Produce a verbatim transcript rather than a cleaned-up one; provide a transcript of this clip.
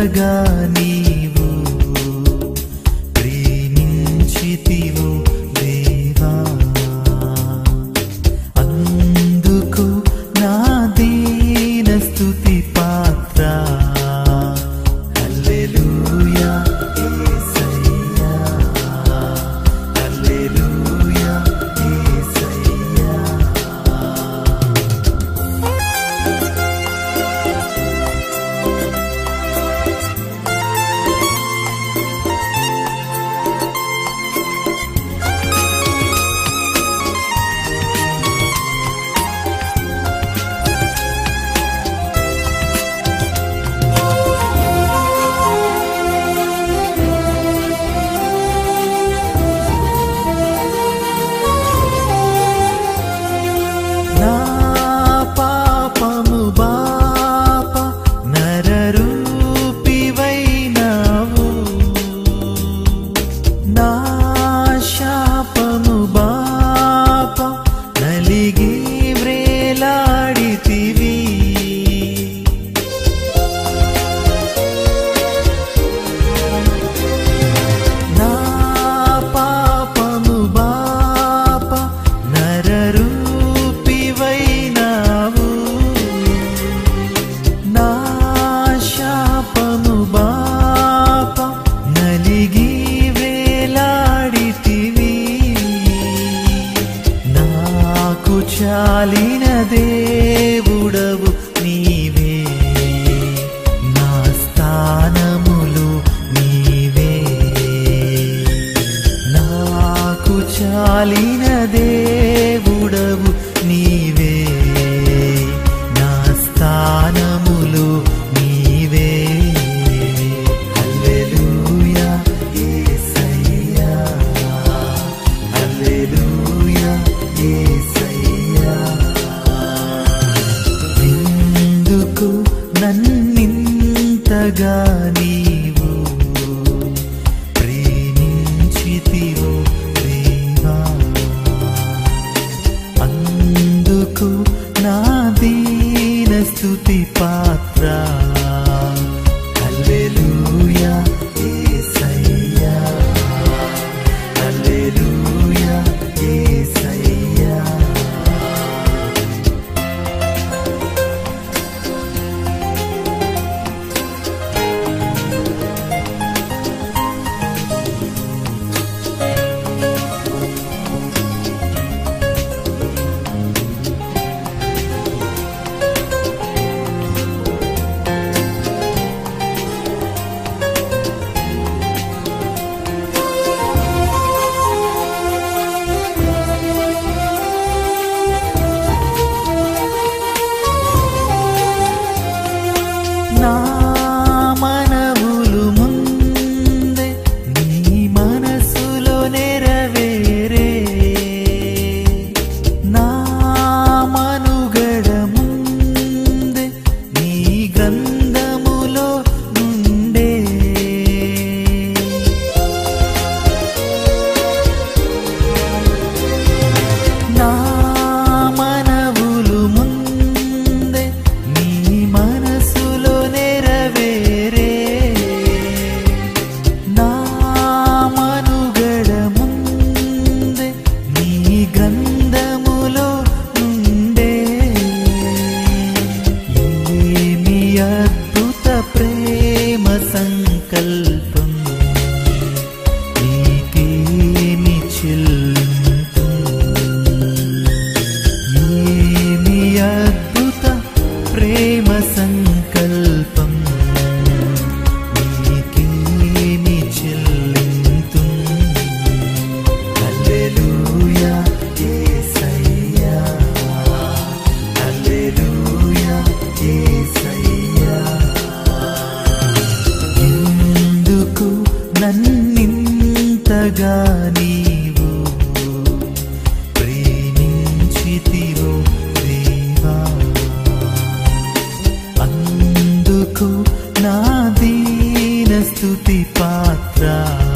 నన్నింతగా నీవు ప్రేమించితివో దేవా, అందుకు నా దీన స్తుతి పాత్ర. హల్లెలూయా యేసయ్యా, హల్లెలూయా యేసయ్యా. నా పాపము బాప నరరూపివైనావు, నా శాపము బాప నలిగి వ్రేలాడితివి. నా పాపము బాప నరరూ వైనావు, నా శాపము బాప నలిగి వేలాడితివి. నాకు చాలిన దేవుడవు నీవే, నా స్థానములు నీవే. నాకు చాలిన దేవుడవు నీవే, నా స్థానములు నీవే. హల్లెలూయా యేసయ్యా, హల్లెలూయా యేసయ్యా. ఎందుకు నన్నింతగా నీవు ప్రేమించితివో దేవా, అందుకు నా దీన స్తుతి పాత్ర. హల్లెలూయా యేసయ్యా, హల్లెలూయా యేసయ్యా. నా మనవులు ముందే నీ మనసులో నెరవేరే, నా మనుగడ ముందే నీ గ్రంథములో నుండే. నా మనవులు ముందే నీ మనసులో నెరవేరే, నా మనుగడ ముందే నీ గ్రంథములో నుండే. ఏమి అద్భుత ప్రేమ సంకల్పం, నీకేమి చెల్లింపు. ఏమి అద్భుత ప్రేమ సంకల్పం, నీకేమి చెల్లింతు. హల్లెలూయా యేసయ్యా, హల్లెలూయా యేసయ్యా. ఎందుకు నన్నింతగా నీవు ప్రేమించితివో దేవా, అందుకు నా దీన స్తుతి పాత్ర.